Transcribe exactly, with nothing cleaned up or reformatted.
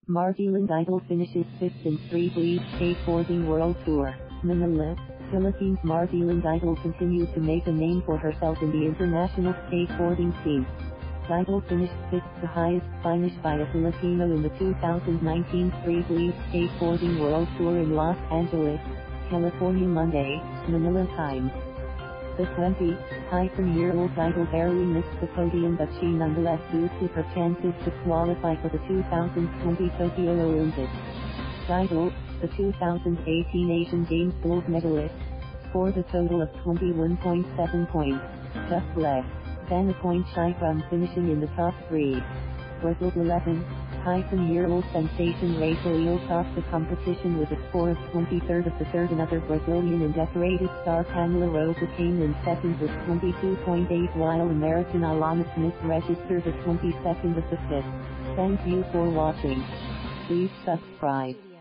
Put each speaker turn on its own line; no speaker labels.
Margielyn Didal finishes fifth in Street League Skateboarding World Tour, Manila, Philippines. Margielyn Didal continues to make a name for herself in the international skateboarding scene. Didal finished fifth, the highest finish by a Filipino in the two thousand nineteen Street League Skateboarding World Tour in Los Angeles, California Monday, Manila time. The twenty-year-old Didal barely missed the podium, but she nonetheless boosted her chances to qualify for the two thousand twenty Tokyo Olympics. Didal, the two thousand eighteen Asian Games gold medalist, scored a total of twenty-one point seven points, just less than a point shy from finishing in the top three. Brazil's eleven-year-old sensation Rayssa Leal topped the competition with a score of twenty-third of the third. Another Brazilian and decorated star Pamela Rosa came in second with twenty-two point eight, while American Alana Smith registered a twenty-second of the fifth. Thank you for watching. Please subscribe.